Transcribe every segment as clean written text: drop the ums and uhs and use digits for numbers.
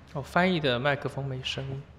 翻译的麦克风没声音，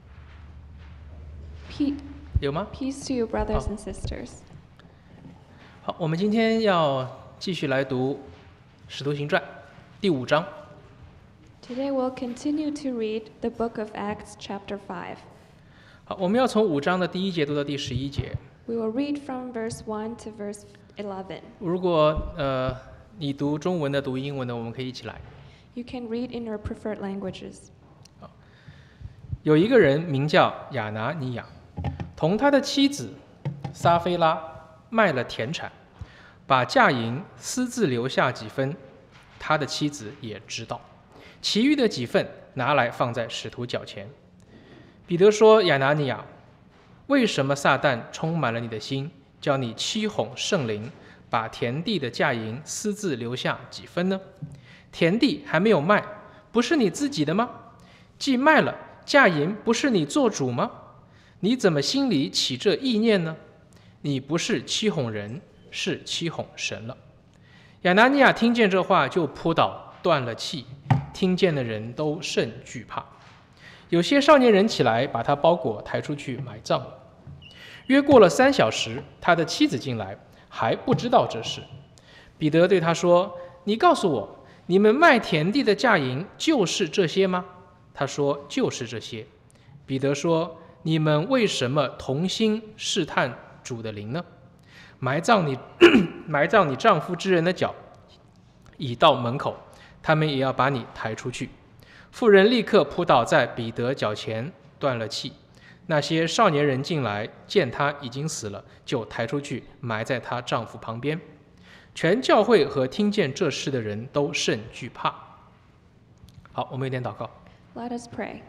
Pe- 有吗？ Peace to you, brothers and sisters. 好，我们今天要继续来读《使徒行传》第5章。 Today we'll continue to read the book of Acts, chapter 5. 好，我们要从5章的第1节读到第11节。 We will read from verse 1 to verse 11. 如果你读中文的，读英文的，我们可以一起来。 You can read in your preferred languages. 有一个人名叫亚拿尼亚，同他的妻子撒菲拉卖了田产，把价银私自留下几分，他的妻子也知道，其余的几份拿来放在使徒脚前。彼得说：“亚拿尼亚，为什么撒旦充满了你的心，叫你欺哄圣灵，把田地的价银私自留下几分呢？田地还没有卖，不是你自己的吗？既卖了，价银不是你做主吗？你怎么心里起这意念呢？你不是欺哄人，是欺哄神了。”亚拿尼亚听见这话，就扑倒，断了气。听见的人都甚惧怕。有些少年人起来，把他包裹抬出去埋葬了。约过了3小时，他的妻子进来，还不知道这事。彼得对他说：“你告诉我，你们卖田地的价银就是这些吗？”他说：“就是这些。”彼得说：“你们为什么同心试探主的灵呢？埋葬你丈夫之人的脚，已到门口，他们也要把你抬出去。”妇人立刻扑倒在彼得脚前，断了气。那些少年人进来，见他已经死了，就抬出去埋在她丈夫旁边。全教会和听见这事的人都甚惧怕。好，我们有点祷告。 Let us pray.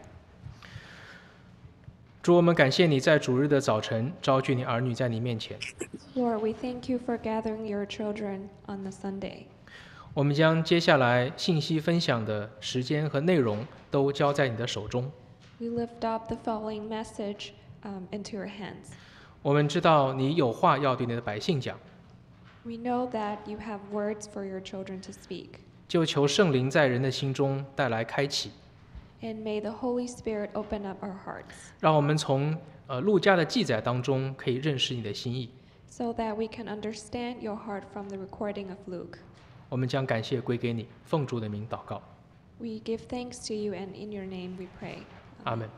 主，我们感谢你在主日的早晨召聚你儿女在你面前。 Lord, we thank you for gathering your children on the Sunday. 我们将接下来信息分享的时间和内容都交在你的手中。 We lift up the following message into your hands. 我们知道你有话要对你的百姓讲， We know that you have words for your children to speak. 就求圣灵在人的心中带来开启， And may the Holy Spirit open up our hearts 让我们从路加的记载当中可以认识你的心意。 so that we can understand your heart from the recording of Luke. 我们将感谢归给你，奉主的名祷告， We give thanks to you and in your name we pray. 阿门。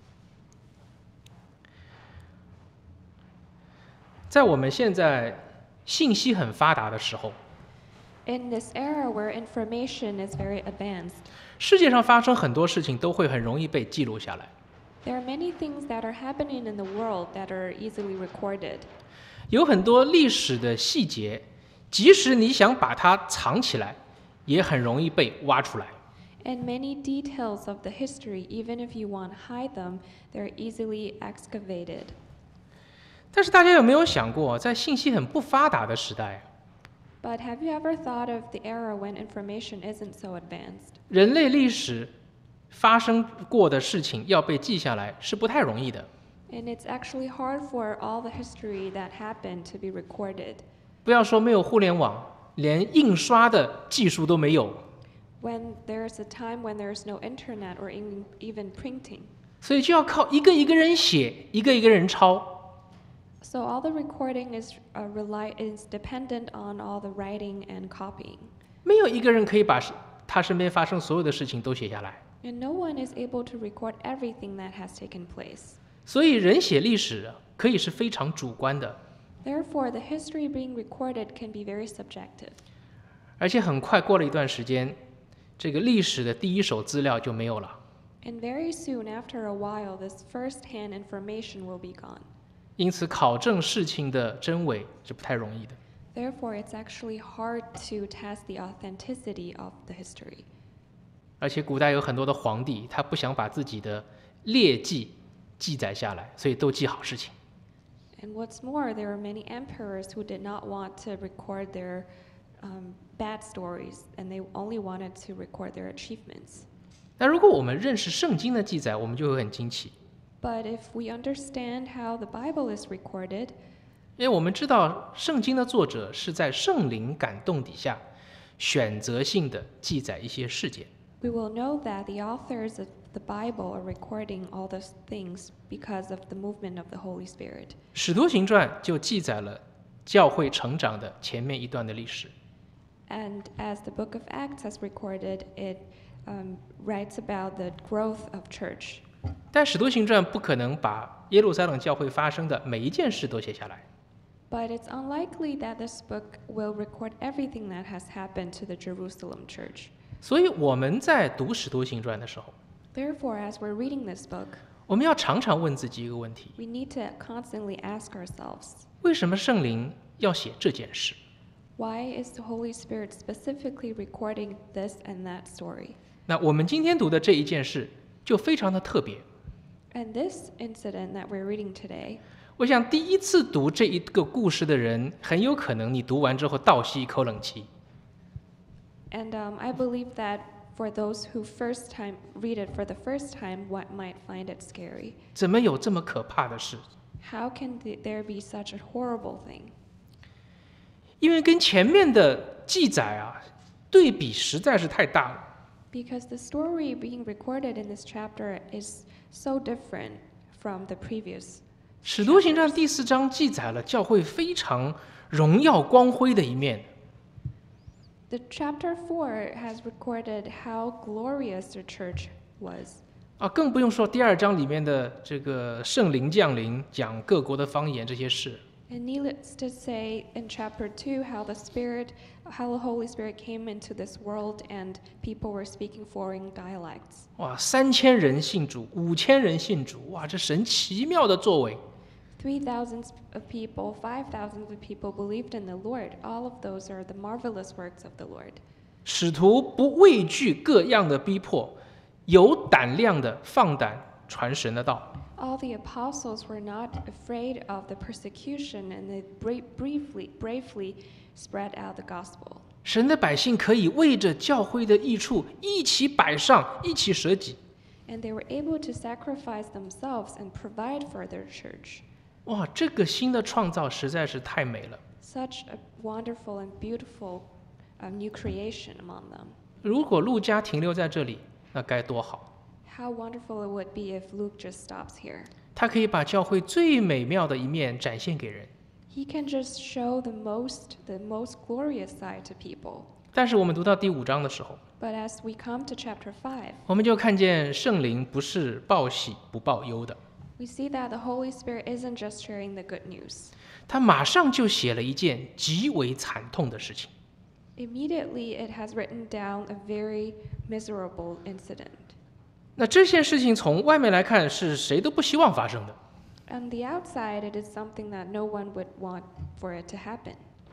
在我们现在信息很发达的时候， In this era where information is very advanced, 世界上发生很多事情都会很容易被记录下来。 there are many things that are happening in the world that are easily recorded. 有很多历史的细节，即使你想把它藏起来，也很容易被挖出来。 And many details of the history, even if you want to hide them, they're easily excavated. 但是大家有没有想过，在信息很不发达的时代， But have you ever thought of the era when information isn't so advanced? 人类历史发生过的事情要被记下来是不太容易的。 And it's actually hard for all the history that happened to be recorded. 不要说没有互联网，连印刷的技术都没有， When there's a time when there's no internet or even printing. 所以就要靠一个一个人写，一个一个人抄。 So all the recording is dependent on all the writing and copying. 没有一个人可以把他身边发生所有的事情都写下来。 And no one is able to record everything that has taken place. 所以人写历史可以是非常主观的， Therefore, the history being recorded can be very subjective. 而且很快过了一段时间，这个历史的第一手资料就没有了。 And very soon, after a while, this first-hand information will be gone. 因此，考证事情的真伪是不太容易的。 Therefore, it's actually hard to test the authenticity of the history. 而且，古代有很多的皇帝，他不想把自己的劣迹记载下来，所以都记好事情。 And what's more, there are many emperors who did not want to record their bad stories, and they only wanted to record their achievements. 那如果我们认识圣经的记载，我们就会很惊奇， But if we understand how the Bible is recorded, 因为我们知道圣经的作者是在圣灵感动底下选择性的记载一些事件。 We will know that the authors of the Bible are recording all those things because of the movement of the Holy Spirit. 使徒行传就记载了教会成长的前面一段的历史。 And as the book of Acts has recorded, it writes about the growth of church. 但使徒行传不可能把耶路撒冷教会发生的每一件事都写下来。 But it's unlikely that this book will record everything that has happened to the Jerusalem church. 所以我们在读使徒行传的时候， Therefore, as we're reading this book, 我们要常常问自己一个问题： we need to constantly ask ourselves, 为什么圣灵要写这件事？ why is the Holy Spirit specifically recording this and that story? 那我们今天读的这一件事就非常的特别。 And this incident that we're reading today, 我想第一次读这一个故事的人，很有可能你读完之后倒吸一口冷气。 and I believe that for those who first time read it for the first time, what might find it scary. 怎么有这么可怕的事？ How can there be such a horrible thing? 因为跟前面的记载啊，对比实在是太大了。 Because the story being recorded in this chapter is so different from the previous. 使徒行传第4章记载了教会非常荣耀光辉的一面。 The chapter 4 has recorded how glorious the church was. 更不用说第2章里面的这个圣灵降临，讲各国的方言这些事。 And needless to say, in chapter 2, how the Holy Spirit came into this world and people were speaking foreign dialects. 哇，3000人信主，5000人信主，哇，这神奇妙的作为。 3,000 of people, 5,000 of people believed in the Lord. All of those are the marvelous works of the Lord. 使徒不畏惧各样的逼迫，有胆量的放胆传神的道。 All the apostles were not afraid of the persecution and they bravely spread out the gospel. 神的百姓可以为着教会的益处一起摆上，一起舍己。 And they were able to sacrifice themselves and provide for their church. 哇，这个新的创造实在是太美了。 Such a wonderful and beautiful new creation among them. 如果路加停留在这里，那该多好！ How wonderful it would be if Luke just stops here. 他可以把教会最美妙的一面展现给人。 He can just show the most glorious side to people. 但是我们读到第5章的时候， But as we come to chapter 5, 我们就看见圣灵不是报喜不报忧的， we see that the Holy Spirit isn't just sharing the good news. 他马上就写了一件极为惨痛的事情。 Immediately, it has written down a very miserable incident. 那这件事情从外面来看是谁都不希望发生的。 On the outside, it is something that no one would want for it to happen.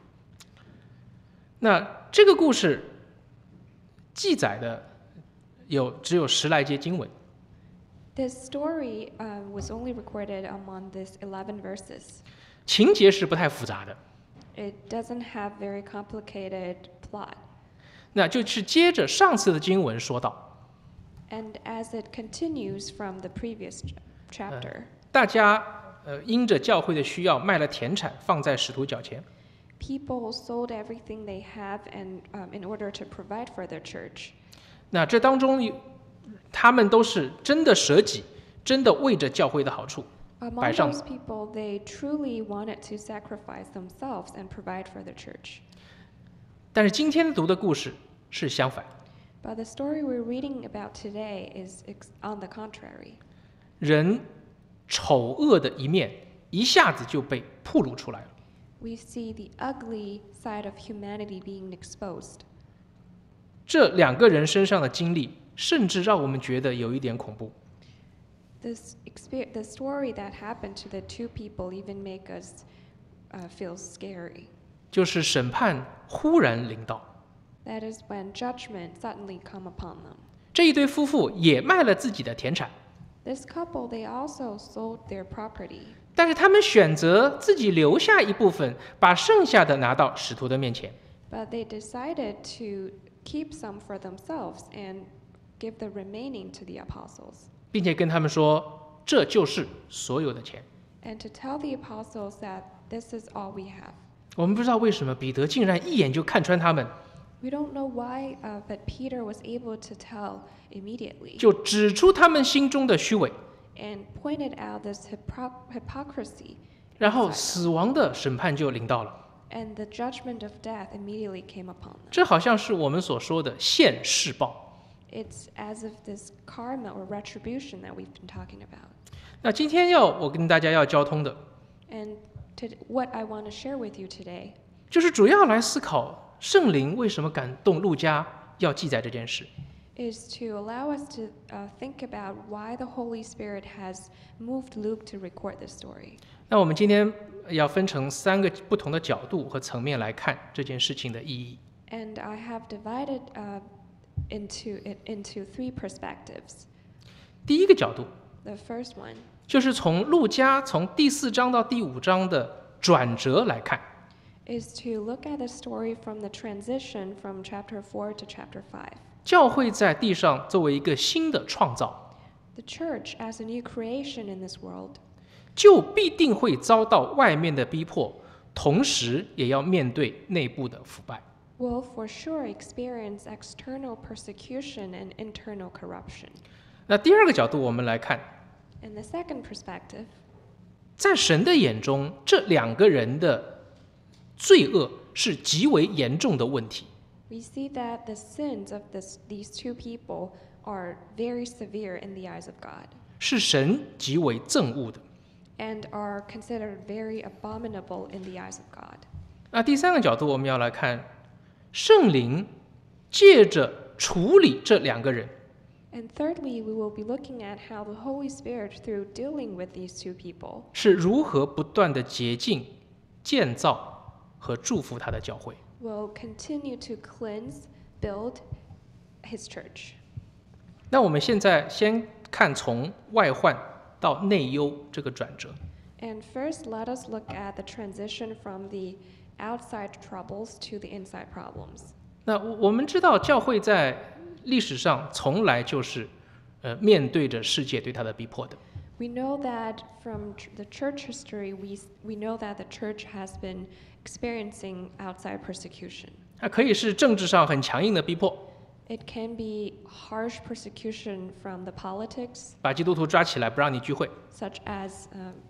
那这个故事记载的只有10来节经文， This story was only recorded among these 11 verses. 情节是不太复杂的。 It doesn't have very complicated plot. 那就是接着上次的经文说到， And as it continues from the previous chapter, 大家因着教会的需要卖了田产，放在使徒脚前。 people sold everything they have and in order to provide for their church. 那这当中他们都是真的舍己，真的为着教会的好处。 Among those people, they truly wanted to sacrifice themselves and provide for their church. 但是今天读的故事是相反， But the story we're reading about today is on the contrary. 人丑恶的一面一下子就被暴露出来了。 We see the ugly side of humanity being exposed. 这2个人身上的经历，甚至让我们觉得有一点恐怖。 The story that happened to the two people even make us feel scary. 就是审判忽然临到， That is when judgment suddenly come upon them. 这一对夫妇也卖了自己的田产， This couple, they also sold their property. 但是他们选择自己留下一部分，把剩下的拿到使徒的面前。 But they decided to keep some for themselves and give the remaining to the apostles. 并且跟他们说，这就是所有的钱。 And to tell the apostles that this is all we have. 我们不知道为什么彼得竟然一眼就看穿他们， We don't know why, but Peter was able to tell immediately 就指出他们心中的虚伪， and pointed out this hypocrisy. 然后 inside them. 死亡的审判就临到了。 And the judgment of death immediately came upon them. 这好像是我们所说的现世报。 It's as if this karma or retribution that we've been talking about. 那今天我跟大家要交通的， And what I want to share with you today 就是主要来思考圣灵为什么感动路加要记载这件事。 is to allow us to think about why the Holy Spirit has moved Luke to record this story. 那我们今天要分成3个不同的角度和层面来看这件事情的意义。 And I have divided into 3 perspectives. 第一个角度 The first one 就是从路加从第4章到第5章的转折来看。 is to look at the story from the transition from chapter 4 to chapter 5. 教会在地上作为一个新的创造， The church as a new creation in this world 就必定会遭到外面的逼迫，同时也要面对内部的腐败。 will for sure experience external persecution and internal corruption. 那第2个角度我们来看， And the second perspective 在神的眼中，这2个人的罪恶是极为严重的问题。 we see that the sins of these 2 people are very severe in the eyes of God 是神极为憎恶的。 and are considered very abominable in the eyes of God. 那第3个角度，我们要来看圣灵借着处理这2个人， And thirdly, we will be looking at how the Holy Spirit, through dealing with these 2 people, 是如何不断的洁净、建造和祝福他的教会。 will continue to cleanse, build his church. 那我们现在先看从外患到内忧这个转折。 And first, let us look at the transition from the outside troubles to the inside problems. 那我们知道，教会在历史上从来就是面对着世界对他的逼迫的。 We know that from the church history, we know that the church has been experiencing outside persecution. 它可以是政治上很强硬的逼迫， It can be harsh persecution from the politics, 把基督徒抓起来不让你聚会， such as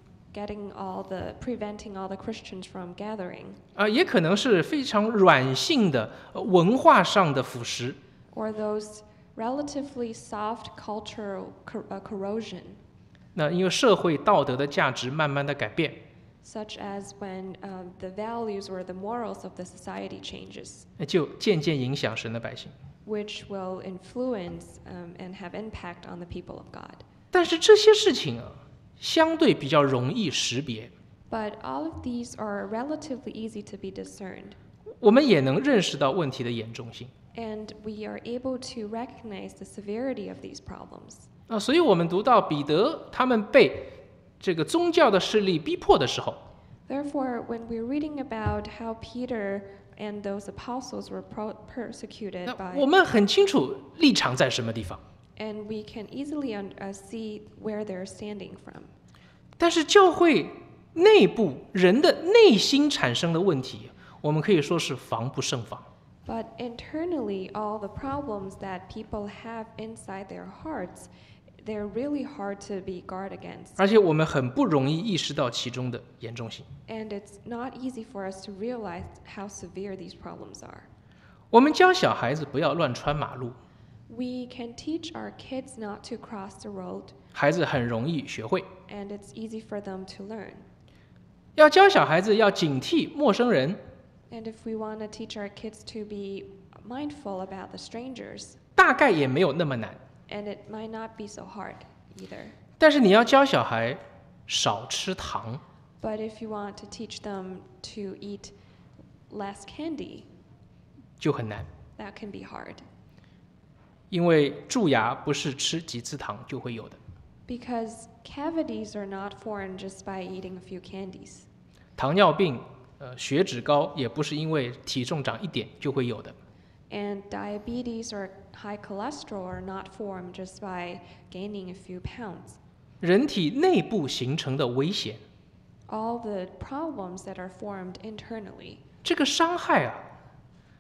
preventing all the Christians from gathering, 也可能是非常软性的文化上的腐蚀， or those relatively soft cultural corrosion, 那因为社会道德的价值慢慢的改变， such as when the values or the morals of the society changes, 那就渐渐影响神的百姓。 which will influence and have impact on the people of God. 但是这些事情相对比较容易识别， But all of these are relatively easy to be discerned, 我们也能认识到问题的严重性。 and we are able to recognize the severity of these problems. 所以我们读到彼得他们被这个宗教的势力逼迫的时候， Therefore, when we're reading about how Peter and those apostles were persecuted 那 by, 我们很清楚立场在什么地方。 and we can easily see where they're standing from. 但是教会内部人的内心产生的问题，我们可以说是防不胜防。 But internally, all the problems that people have inside their hearts, they're really hard to be guarded against. 而且我们很不容易意识到其中的严重性。 And it's not easy for us to realize how severe these problems are. 我们教小孩子不要乱穿马路， We can teach our kids not to cross the road, 孩子很容易学会。 and it's easy for them to learn. 要教小孩子要警惕陌生人， And if we want to teach our kids to be mindful about the strangers, 大概也没有那么难。 and it might not be so hard either. 但是你要教小孩少吃糖， But if you want to teach them to eat less candy, 就很难， that can be hard. 因为蛀牙不是吃几次糖就会有的， Because cavities are not formed just by eating a few candies. 糖尿病、血脂高也不是因为体重长1点就会有的。 And diabetes or high cholesterol are not formed just by gaining a few pounds. 人体内部形成的危险， All the problems that are formed internally, 这个伤害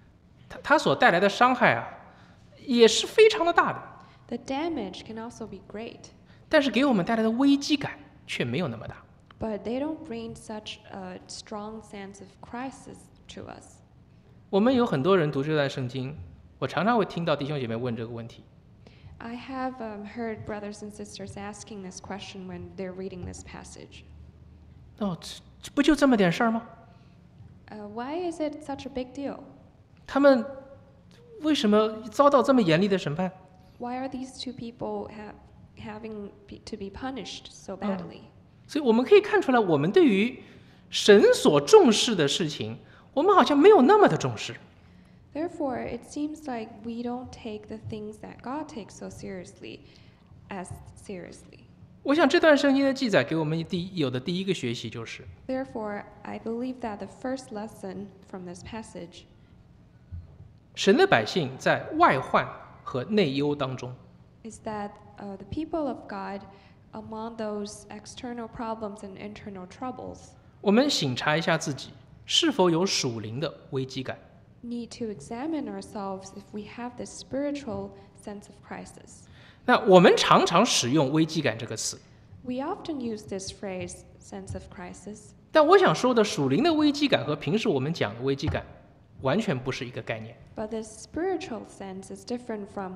它所带来的伤害啊，也是非常的大的， The damage can also be great, 但是给我们带来的危机感却没有那么大。 but they don't bring such a strong sense of crisis to us. 我们有很多人读这段圣经，我常常会听到弟兄姐妹问这个问题： I have heard brothers and sisters asking this question when they're reading this passage. 哦，这不就这么点事儿吗？ Why is it such a big deal? 他们为什么遭到这么严厉的审判？ Why are these two people having to be punished so badly? 所以我们可以看出来，我们对于神所重视的事情，我们好像没有那么的重视。 Therefore, it seems like we don't take the things that God takes so seriously as seriously. 我想这段圣经的记载给我们有的第一个学习就是， Therefore, I believe that the first lesson from this passage 神的百姓在外患和内忧当中， is that the people of God, among those external problems and internal troubles, 我们省察一下自己是否有属灵的危机感。 need to examine ourselves if we have this spiritual sense of crisis. 那我们常常使用危机感这个词， We often use this phrase, sense of crisis, 但我想说的属灵的危机感和平时我们讲的危机感完全不是一个概念。 but this spiritual sense is different from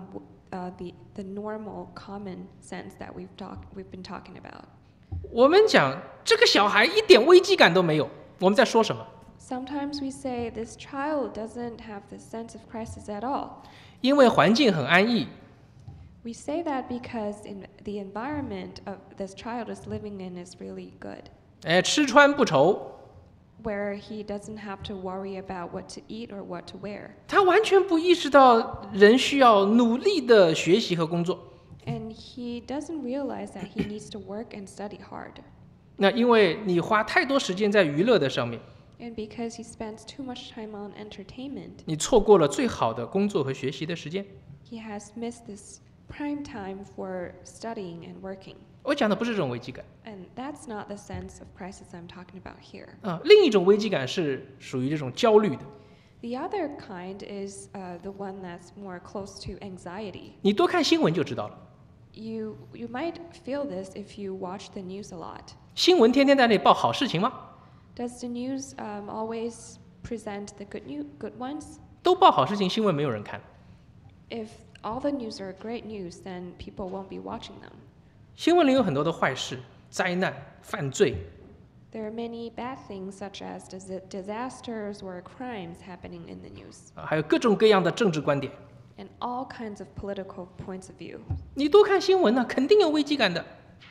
the normal, common sense that we've been talking about. 我们讲这个小孩一点危机感都没有，我们在说什么？ Sometimes we say this child doesn't have this sense of crisis at all. 因为环境很安逸， We say that because the environment of this child is living in is really good, 吃穿不愁， where he doesn't have to worry about what to eat or what to wear. 他完全不意识到人需要努力的学习和工作。 And he doesn't realize that he needs to work and study hard. 那因为你花太多时间在娱乐的上面， And because he spends too much time on entertainment, 你错过了最好的工作和学习的时间。 he has missed this prime time for studying and working. 我讲的不是这种危机感 And that's not the sense of crisis I'm talking about here. 啊，另一种危机感是属于这种焦虑的。 The other kind is the one that's more close to anxiety. 你多看新闻就知道了， You might feel this if you watch the news a lot. 新闻天天在那里报好事情吗？ Does the news always present the good ones? 都报好事情，新闻没有人看。 If all the news are great news, then people won't be watching them. 新闻里有很多的坏事、灾难、犯罪， There are many bad things such as disasters or crimes happening in the news, 还有各种各样的政治观点。 and all kinds of political points of view. 你多看新闻呢，肯定有危机感的。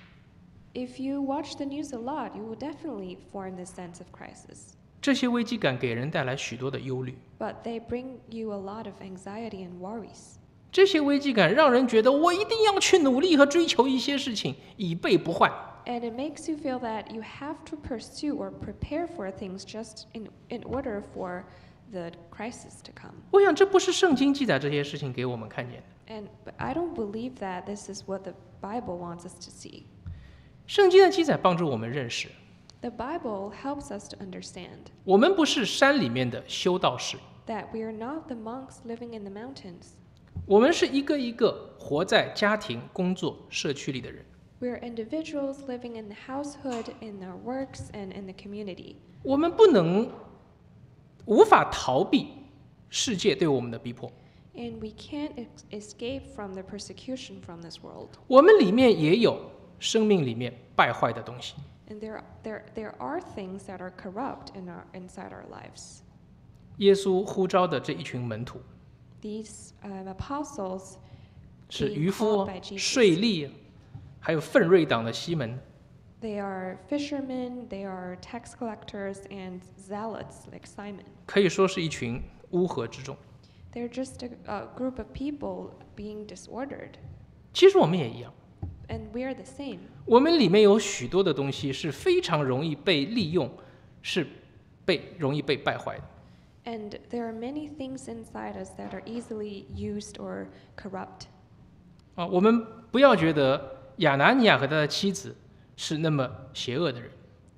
If you watch the news a lot, you will definitely form this sense of crisis. 这些危机感给人带来许多的忧虑， But they bring you a lot of anxiety and worries. 这些危机感让人觉得我一定要去努力和追求一些事情，以备不患。 And it makes you feel that you have to pursue or prepare for things just in order for the crisis to come. 我想这不是圣经记载这些事情给我们看见的。 But I don't believe that this is what the Bible wants us to see. 圣经的记载帮助我们认识， The Bible helps us to understand 我们不是山里面的修道士， that we are not the monks living in the mountains. 我们是一个一个活在家庭、工作、社区里的人。 We are individuals living in the household, in our works, and in the community. 我们无法逃避世界对我们的逼迫， And we can't escape from the persecution from this world. 我们里面也有生命里面败坏的东西。 And there are things that are corrupt inside our lives. 耶稣呼召的这一群门徒 These apostles 是 being 渔夫 called by、Jesus. 税吏，还有奋锐党的西门。 They are fishermen, they are tax collectors, and zealots like Simon. 可以说是一群乌合之众。 They're just a group of people being disordered. 其实我们也一样， And we're the same. 我们里面有许多的东西是非常容易被利用，是容易被败坏的。 And there are many things inside us that are easily used or corrupt. 我们不要觉得亚拿尼亚和他的妻子是那么邪恶的人。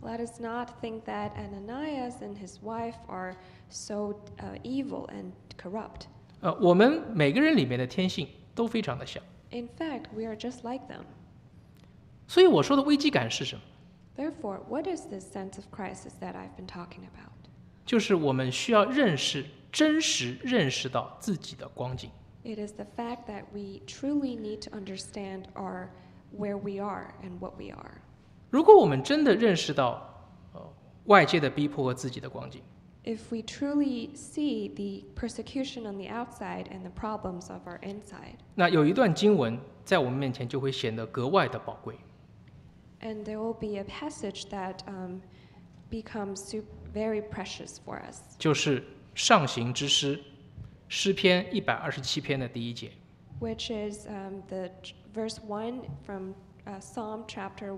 Let us not think that Ananias and his wife are so evil and corrupt. 我们每个人里面的天性都非常的像。 In fact, we are just like them. 所以我说的危机感是什么？ Therefore, what is this sense of crisis that I've been talking about? 就是我们需要真实认识到自己的光景。 It is the fact that we truly need to understand where we are and what we are. 如果我们真的认识到外界的逼迫和自己的光景， If we truly see the persecution on the outside and the problems of our inside, 那有一段经文在我们面前就会显得格外的宝贵。 and there will be a passage that becomes very precious for us. 就是上行之诗，诗篇127篇的第1节。 Which is the verse 1 from Psalm chapter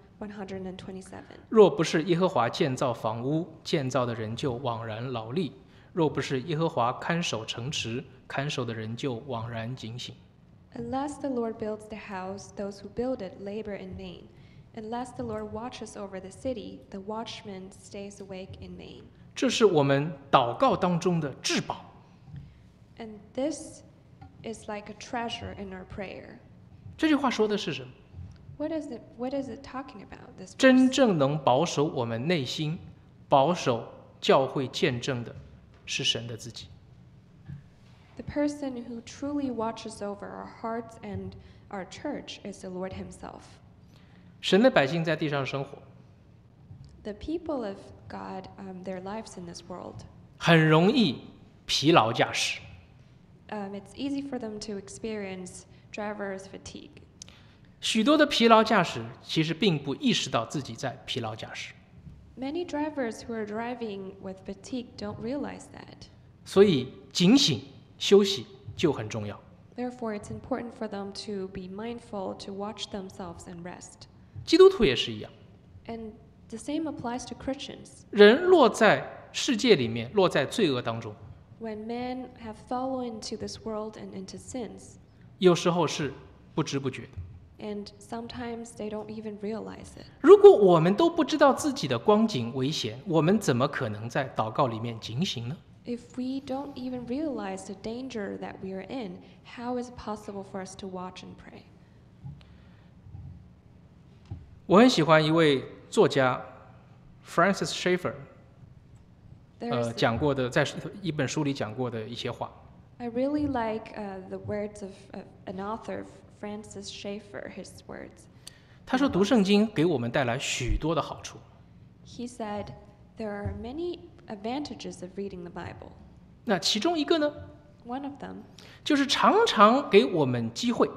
127. 若不是耶和华建造房屋，建造的人就枉然劳力；若不是耶和华看守城池，看守的人就枉然警醒。 Unless the Lord builds the house, those who build it labor in vain. Unless the Lord watches over the city, the watchman stays awake in vain. 这是我们祷告当中的至宝。 And this is like a treasure in our prayer. 这句话说的是什么？ What is it talking about? This 真 verse? 正能保守我们内心、保守教会见证的，是神的自己。 The person who truly watches over our hearts and our church is the Lord Himself. 神的百姓在地上生活， The people of God, their lives in this world, 很容易疲劳驾驶。 it's easy for them to experience driver's fatigue. 许多的疲劳驾驶其实并不意识到自己在疲劳驾驶， Many drivers who are driving with fatigue don't realize that. 所以警醒、休息就很重要。 Therefore, it's important for them to be mindful, to watch themselves and rest. 基督徒也是一样， And the same applies to Christians. 人落在世界里面，落在罪恶当中， When men have fallen into this world and into sins, 有时候是不知不觉的。 and sometimes they don't even realize it. 如果我们都不知道自己的光景危险，我们怎么可能在祷告里面警醒呢？ If we don't even realize the danger that we are in, how is it possible for us to watch and pray? 我很喜欢一位作家 Francis Schaeffer， There's 讲过的，在一本书里讲过的一些话。 I really like the words of an author, Francis Schaeffer, his words. 他说，读圣经给我们带来许多的好处， He said, there are many advantages of reading the Bible. 那其中一个呢， One of them 就是常常给我们机会，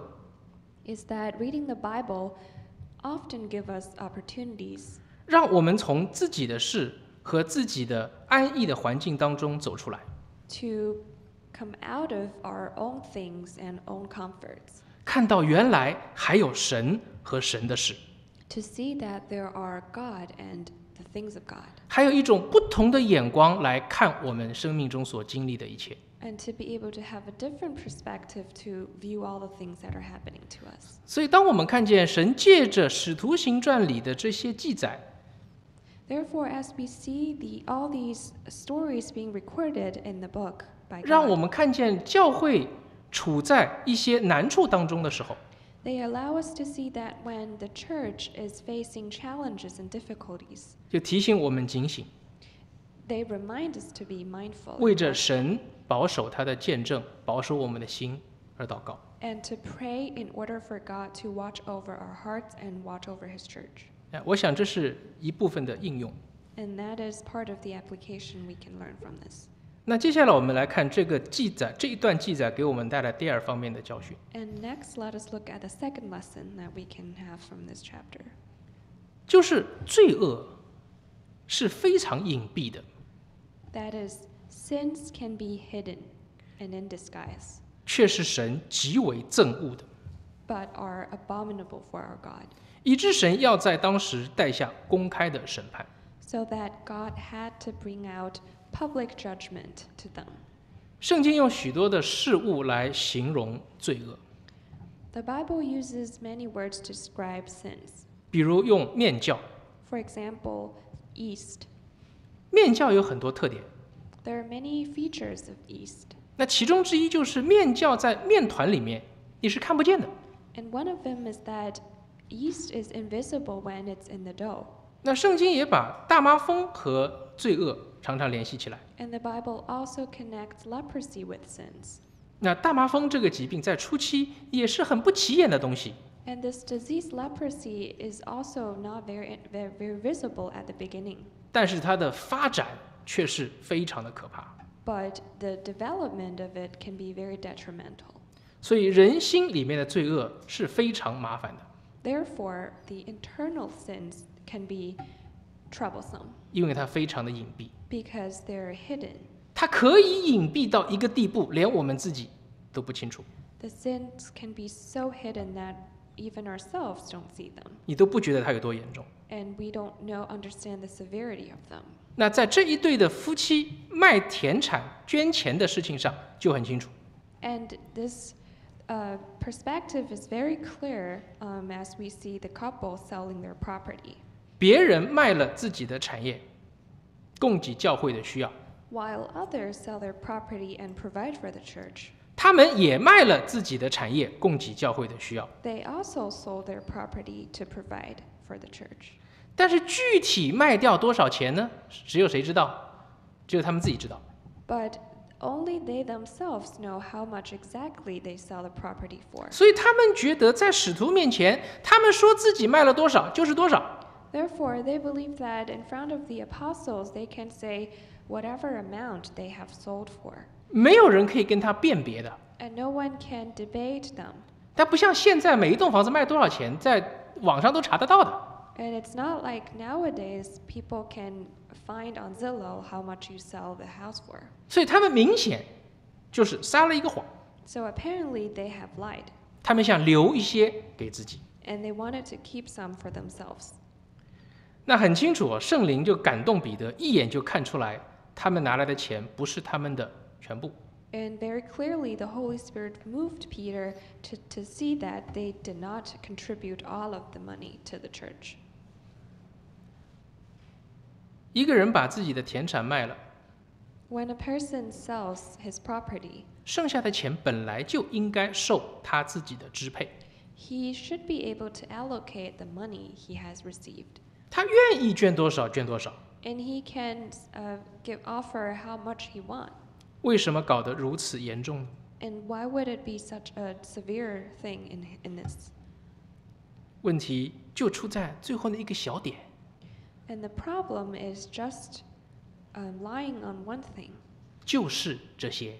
is that reading the Bible often give us opportunities 让我们从自己的事和自己的安逸的环境当中走出来， to come out of our own things and own comforts, 看到原来还有神和神的事， to see that there are God and the things of God, 还有一种不同的眼光来看我们生命中所经历的一切。 and to be able to have a different perspective to view all the things that are happening to us. 所以，当我们看见神借着《使徒行传》里的这些记载， Therefore, as we see all these stories being recorded in the book by 让我 God, 们看见教会处在一些难处当中的时候， they allow us to see that when the church is facing challenges and difficulties, 就提醒我们警醒， they remind us to be mindful 为着神保守他的见证，保守我们的心而祷告。 and to pray in order for God to watch over our hearts and watch over His church. 我想这是一部分的应用。 And that is part of the application we can learn from this. 那接下来我们来看这个记载，这一段记载给我们带来第二方面的教训， And next, let us look at the second lesson that we can have from this chapter. 就是罪恶是非常隐蔽的， That is, sins can be hidden and in disguise, 却是神极为憎恶的， but are abominable for our God, 以致神要在当时带下公开的审判。 so that God had to bring out public judgment to them. 圣经用许多的事物来形容罪恶， The Bible uses many words to describe sins, 比如用面教， For example, yeast. 面酵有很多特点， There are many features of yeast, 那其中之一就是面酵在面团里面你是看不见的。 and one of them is that yeast is invisible when it's in the dough. 那圣经也把大麻风和罪恶常常联系起来。 And the Bible also connects leprosy with sins. 那大麻风这个疾病在初期也是很不起眼的东西， And this disease, leprosy, is also not very visible at the beginning. 但是它的发展却是非常的可怕。 But the development of it can be very detrimental. 所以人心里面的罪恶是非常麻烦的， Therefore, the internal sins can be troublesome 因为它非常的隐蔽， because they're hidden. 它可以隐蔽到一个地步，连我们自己都不清楚， The sins can be so hidden that even ourselves don't see them, 你都不觉得它有多严重。 and we don't understand the severity of them. 那在这一对的夫妻卖田产捐钱的事情上就很清楚， And this perspective is very clear as we see the couple selling their property. 别人卖了自己的产业，供给教会的需要， While others sell their property and provide for the church, 他们也卖了自己的产业，供给教会的需要。 they also sold their property to provide for the church. 但是具体卖掉多少钱呢？只有谁知道？只有他们自己知道。 But only they themselves know how much exactly they sell the property for. 所以他们觉得在使徒面前，他们说自己卖了多少就是多少。 Therefore, they believe that in front of the apostles, they can say whatever amount they have sold for, 没有人可以跟他辨别的。 and no one can debate them. 但不像现在，每一栋房子卖多少钱，在网上都查得到的。 And it's not like nowadays people can find on Zillow how much you sell the house for. 所以他们明显就是撒了一个谎， So apparently they have lied, 他们想留一些给自己。 and they wanted to keep some for themselves. 那很清楚，圣灵就感动彼得，一眼就看出来，他们拿来的钱不是他们的全部。 And very clearly, the Holy Spirit moved Peter to see that they did not contribute all of the money to the church. 一个人把自己的田产卖了， When a person sells his property, 剩下的钱本来就应该受他自己的支配， he should be able to allocate the money he has received. 他愿意捐多少捐多少。 And he can offer how much he wants. 为什么搞得如此严重呢？ And why would it be such a severe thing in this? 问题就出在最后的一个小点， And the problem is just lying on one thing. 就是这些。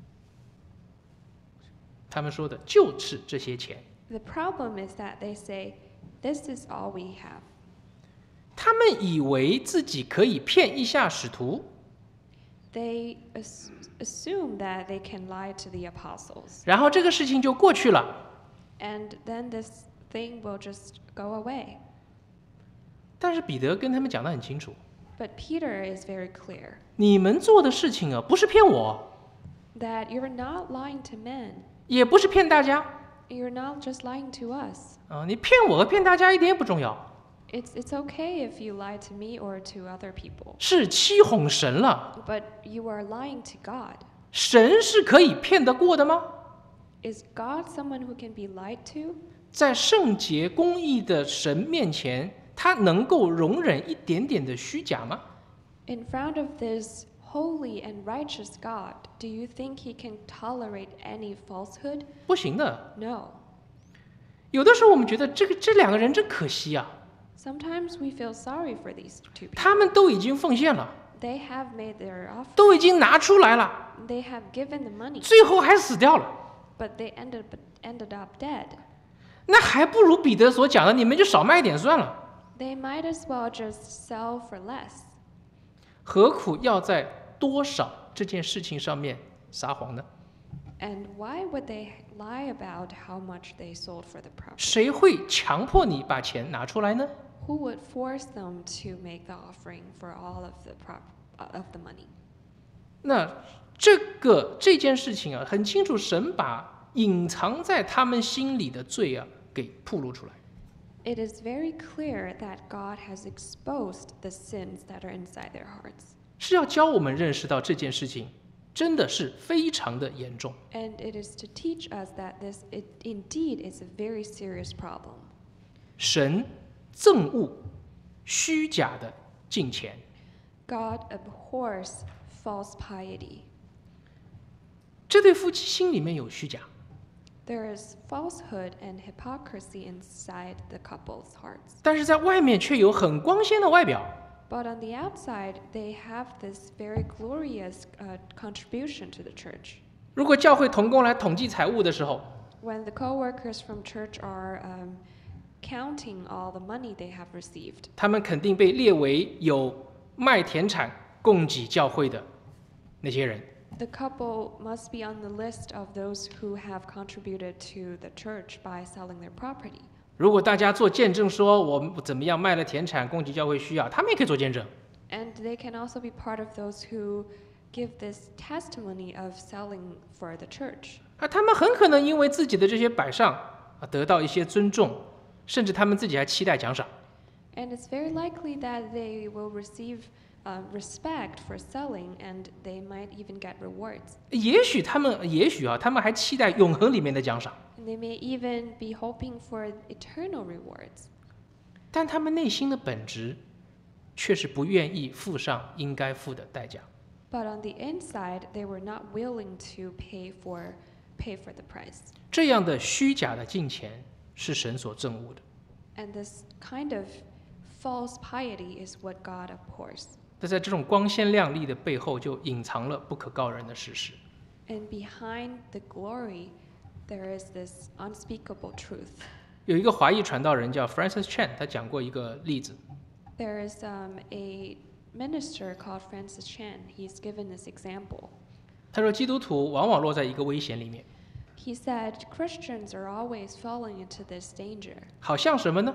他们说的就是这些钱， The problem is that they say, this is all we have. 他们以为自己可以骗一下使徒， They assume that they can lie to the apostles. 然后这个事情就过去了。 And then this thing will just go away. 但是彼得跟他们讲得很清楚， But Peter is very clear 你们做的事情啊，不是骗我， that you're not lying to men. 也不是骗大家 You're not just lying to us. 啊，你骗我和骗大家一点也不重要， It's okay if you lie to me or to other people. 是欺哄神了。 But you are lying to God. 神是可以骗得过的吗？ Is God someone who can be lied to? 在圣洁公义的神面前，他能够容忍一点点的虚假吗？ In front of this holy and righteous God, do you think he can tolerate any falsehood? 不行的。 No. 有的时候我们觉得这两个人真可惜啊， Sometimes we feel sorry for these two people. 他们都已经奉献了， They have made their offer. 都已经拿出来了， They have given the money, 最后还死掉了。 but they ended up dead. 那还不如彼得所讲的，你们就少卖一点算了。 They might as well just sell for less. 何苦要在多少这件事情上面撒谎呢？ And why would they lie about how much they sold for the property? 谁会强迫你把钱拿出来呢？ Who would force them to make the offering for all of the money? 那这件事情啊，很清楚，神把隐藏在他们心里的罪啊给暴露出来。 It is very clear that God has exposed the sins that are inside their hearts. 是要教我们认识到这件事情真的是非常的严重。 And it is to teach us that it indeed is a very serious problem. 神憎恶虚假的敬虔， God abhors false piety. 这对夫妻心里面有虚假， There is falsehood and hypocrisy inside the couple's hearts. 但是在外面却有很光鲜的外表。 But on the outside, they have this very glorious contribution to the church. 如果教会同工来统计财务的时候， When the co-workers from church are counting all the money they have received, 他们肯定被列为有卖田产供给教会的那些人。 the couple must be on the list of those who have contributed to the church by selling their property. 如果大家做见证说我们怎么样卖了田产供给教会需要，他们也可以做见证。 And they can also be part of those who give this testimony of selling for the church. 他们很可能因为自己的这些摆上得到一些尊重，甚至他们自己还期待奖赏。 And it's very likely that they will receive respect for selling, and they might even get rewards. 也许他们还期待永恒里面的奖赏， And they may even be hoping for eternal rewards. 但他们内心的本质却是不愿意付上应该付的代价。 But on the inside, they were not willing to pay for the price. 这样的虚假的敬虔是神所憎恶的。 And this kind of false piety is what God abhors. 但在这种光鲜亮丽的背后，就隐藏了不可告人的事实。 And behind the glory, there is this unspeakable truth. 有一个华裔传道人叫 Francis Chan， 他讲过一个例子。 There is a minister called Francis Chan. He's given this example. 他说，基督徒往往落在一个危险里面， He said Christians are always falling into this danger. 好像什么呢？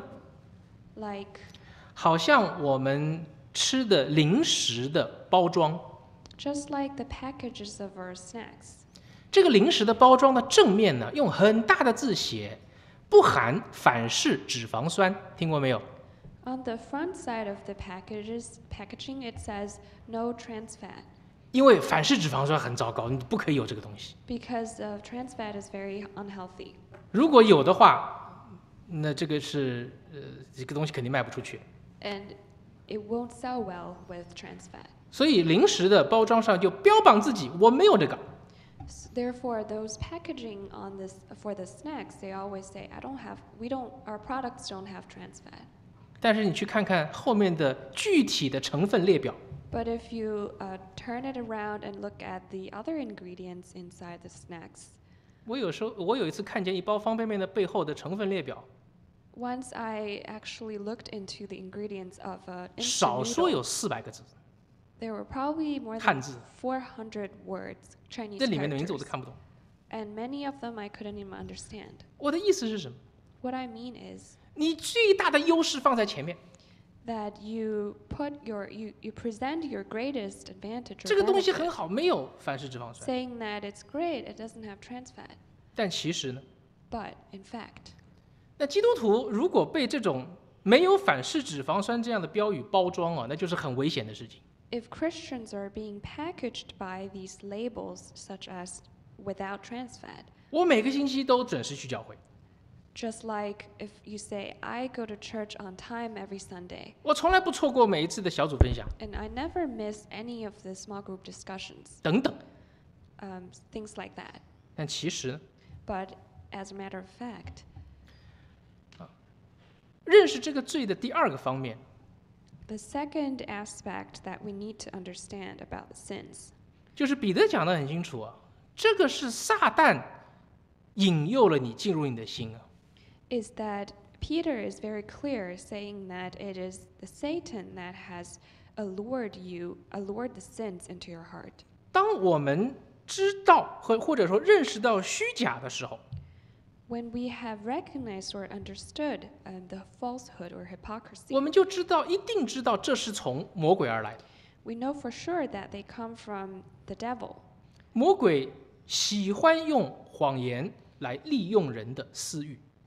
Like 好像我们吃的零食的包装， just like the packages of our snacks. 这个零食的包装的正面呢，用很大的字写不含反式脂肪酸，听过没有？ On the front side of the packaging, it says no trans fat 因为反式脂肪酸很糟糕，你不可以有这个东西。 because trans fat is very unhealthy. 如果有的话，那这个这个东西肯定卖不出去。 And it won't sell well with trans fat. 所以零食的包装上就标榜自己我没有这个。 Therefore, those packaging on this for the snacks, they always say, our products don't have trans fat. 但是你去看看后面的具体的成分列表， But if you turn it around and look at the other ingredients inside the snacks, 我有一次看见一包方便面的背后的成分列表， once I actually looked into the ingredients of instant 少说 noodle, 有400个字， there were probably more 汉 than 字， 400 words, Chinese 这里面的名字我 characters. 都看不懂。 And many of them I couldn't even understand. 我的意思是什么？ What I mean is 你最大的优势放在前面， that you present your greatest advantage 这 or 个东西 benefit, 很好，没有反式脂肪酸。 saying that it's great, it doesn't have trans fat. 但其实呢， But in fact, 那基督徒如果被这种没有反式脂肪酸这样的标语包装啊，那就是很危险的事情。 if Christians are being packaged by these labels such as without trans fat, 我每个星期都准时去教会， just like if you say, I go to church on time every Sunday, 我从来不错过每一次的小组分享， and I never miss any of the small group discussions, 等等。 things like that. 但其实呢， But as a matter of fact, 认识这个罪的第二个方面， the second aspect that we need to understand about the sins 就是彼得讲得很清楚啊，这个是撒旦引诱了你进入你的心啊。 is that Peter is very clear, saying that it is the Satan that has allured the sins into your heart. 当我们知道或者说认识到虚假的时候， When we have recognized or understood the falsehood or 我 hypocrisy, 们就一定知道这是从魔鬼而来的。 we know for sure that they come from the devil. 魔鬼喜欢用谎言来利用人的私欲，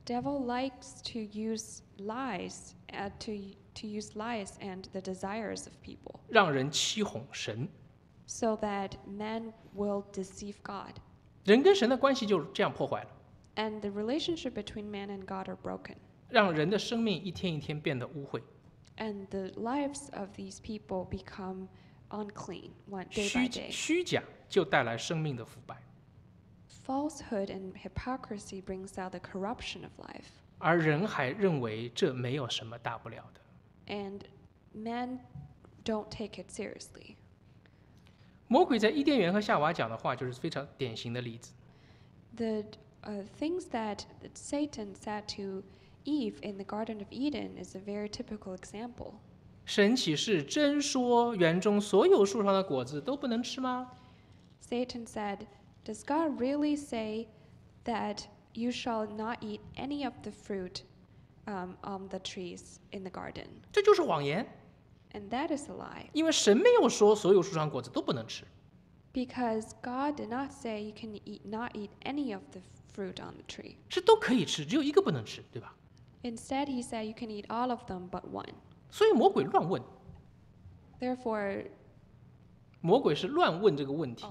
devil likes to use lies, to use lies and the desires of people, 让人欺哄神。 so that men will deceive God. 人跟神的关系就这样破坏了， And the relationship between man and God are broken. 让人的生命一天一天变得污秽。 And the lives of these people become unclean day by day. 虚假就带来生命的腐败， Falsehood and hypocrisy brings out the corruption of life. 而人还认为这没有什么大不了的。 And men don't take it seriously. 魔鬼在伊甸园和夏娃讲的话就是非常典型的例子。 The things that Satan said to Eve in the Garden of Eden is a very typical example. 神岂是真说园中所有树上的果子都不能吃吗？ Satan said, "Does God really say that you shall not eat any of the fruit on the trees in the garden?" 这就是谎言， And that is a lie. 因为神没有说所有树上果子都不能吃。 Because God did not say you can not eat any of the fruit on the tree. 是都可以吃，只有一个不能吃，对吧？ Instead, he said you can eat all of them but one. 所以魔鬼乱问， Therefore, 魔鬼是乱问这个问题。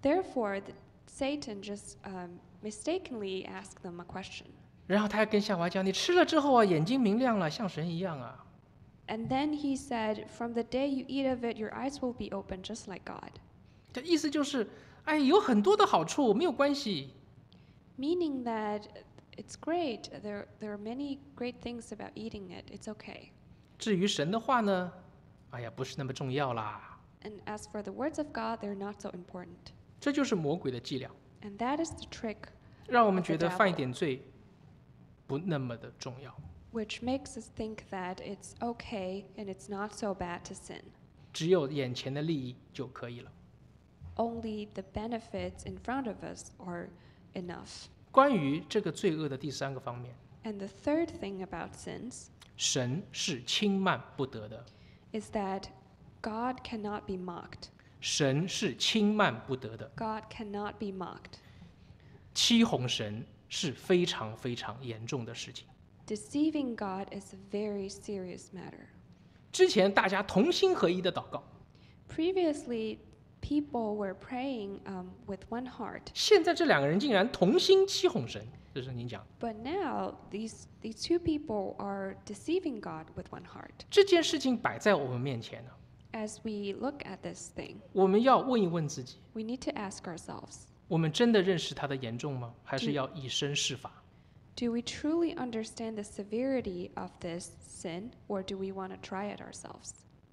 Satan just mistakenly asked them a question. 然后他还跟夏娃讲：“你吃了之后啊，眼睛明亮了，像神一样啊。 And then he said, "From the day you eat of it, your eyes will be open just like God." ” 这意思就是，哎，有很多的好处，没有关系。 Meaning that it's great. There are many great things about eating it. It's okay. 至于神的话呢，哎呀，不是那么重要啦。 And as for the words of God, they're not so important. 这就是魔鬼的伎俩， And that is the trick 让我们觉得犯一点罪不那么的重要， which makes us think that it's okay and it's not so bad to sin. 只有眼前的利益就可以了。 Only the benefits in front of us are enough. 关于这个罪恶的第三个方面， And the third thing about sins 神是轻慢不得的， is that God cannot be mocked. 神是轻慢不得的， God cannot be mocked. 欺哄神是非常非常严重的事情。 Deceiving God is a very serious matter. 之前大家同心合一的祷告， Previously, people were praying with one heart. 现在这两个人竟然同心欺哄神，这是您讲。 But now, these two people are deceiving God with one heart. 这件事情摆在我们面前呢， As we look at this thing, 我们要问一问自己： we need to ask ourselves, 我们真的认识它的严重吗？还是要以身试法？ do we truly understand the severity of this sin, or do we want to try it ourselves?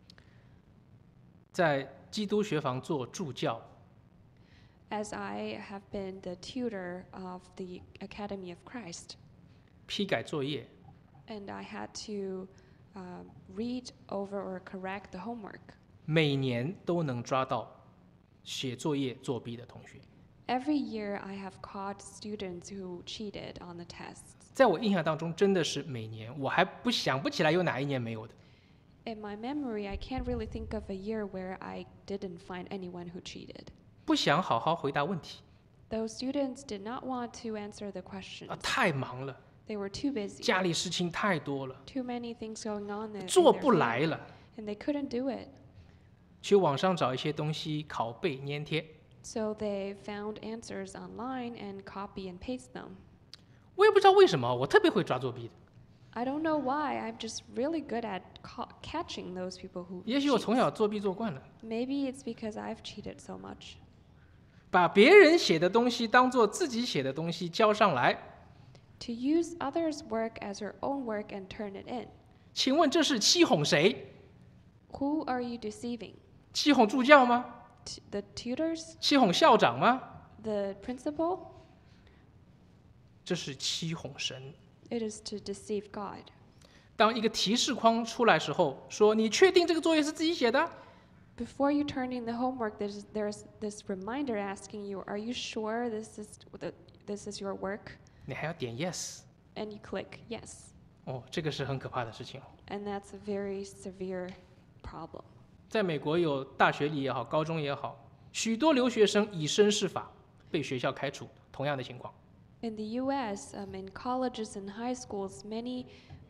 在基督学房做助教， As I have been the tutor of the Academy of Christ, 批改作业， and I had to read over or correct the homework. 每年都能抓到写作业作弊的同学。 Every year, I have caught students who cheated on the tests. 在我印象当中，真的是每年，我还想不起来有哪一年没有的。 In my memory, I can't really think of a year where I didn't find anyone who cheated. 不想好好回答问题 Those students did not want to answer the questions. 啊，太忙了， They were too busy. 家里事情太多了， Too many things going on in 做 their 不来 family, 了， and they couldn't do it. 去网上找一些东西拷贝粘贴。 So they found answers online and copy and paste them. 我也不知道为什么，我特别会抓作弊的。 I don't know why. I'm just really good at catching those people who 也许我 cheat. 从小作弊做惯了， Maybe it's because I've cheated so much. 把别人写的东西当做自己写的东西交上来。 To use others' work as your own work and turn it in. 请问这是欺哄谁？ Who are you deceiving? 欺哄助教吗？ The tutors? 欺哄校长吗？ The principal? 这是欺哄神。 It is to deceive God. 当一个提示框出来时候，说你确定这个作业是自己写的？ Before you turn in the homework, there's this reminder asking you, "Are you sure this is your work?" 你还要点 yes。 And you click yes. 哦，这个是很可怕的事情哦。 And that's a very severe problem. 在美国有大学里也好，高中也好，许多留学生以身试法，被学校开除，同样的情况。 In the U.S., in colleges and high schools, many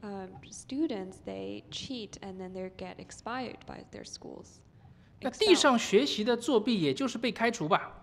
students they cheat and then they get expired by their schools. 那地 Expelled. 上学习的作弊，也就是被开除吧。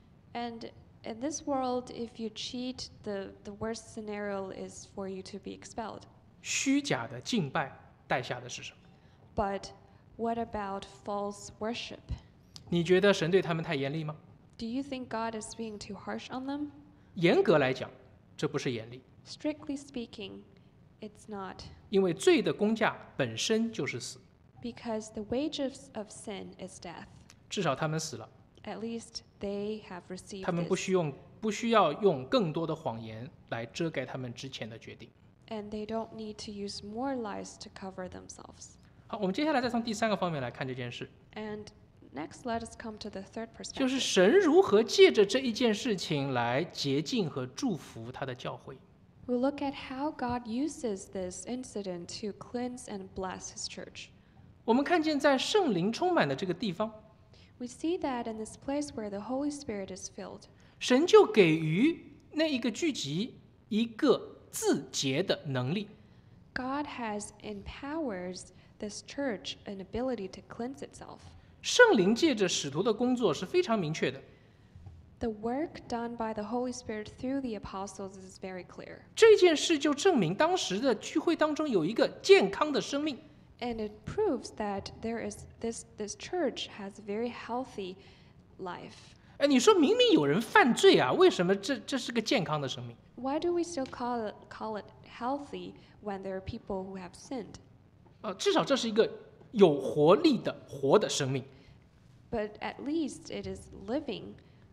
And in this world, if you cheat, the worst scenario is for you to be expelled. 虚假的敬拜带下的是什么？ But what about false worship? 你觉得神对他们太严厉吗？ Do you think God is being too harsh on them? 严格来讲，这不是严厉， Strictly speaking, it's not, 因为罪的工价本身就是死， because the wages of sin is death. 至少他们死了， At least they have received 他们 this, 不需要用更多的谎言来遮盖他们之前的决定。 and they don't need to use more lies to cover themselves. 好，我们接下来再从第三个方面来看这件事， And next, let us come to the third 就是 perspective. 神如何借着这一件事情来洁净和祝福他的教会。 We'll look at how God uses this incident to cleanse and bless his church. 我们看见在圣灵充满的这个地方， We see that in this place where the Holy Spirit is filled, 神就给予那一个聚集一个自洁的能力。 God has empowers this church an ability to cleanse itself. 圣灵借着使徒的工作是非常明确的， The work done by the Holy Spirit through the apostles is very clear. 这件事就证明当时的聚会当中有一个健康的生命。 And it proves that there is this church has a very healthy life. 哎，你说明明有人犯罪啊，为什么这是个健康的生命？ Why do we still call it healthy when there are people who have sinned? 至少这是一个有活力的活的生命， But at least it is living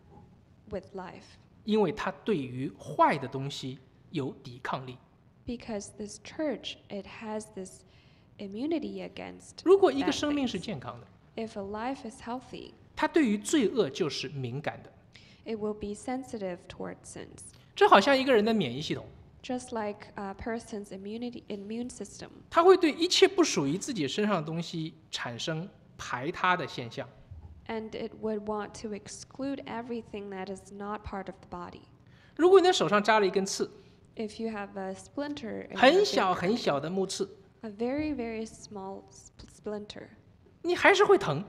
with life, 因为它对于坏的东西有抵抗力。 because this church it has this immunity against 如果一个 bad 生命是 things. 健康的， If a life is healthy, 它对于罪恶就是敏感的。 it will be sensitive towards sins. 这好像一个人的免疫系统， Just like a person's immune system, 它会对一切不属于自己身上的东西产生排他的现象。 and it would want to exclude everything that is not part of the body. 如果你的手上扎了一根刺， If you have a splinter, in 很 your 小 finger, 很小的木刺， a very, very small splinter, 你还是会疼。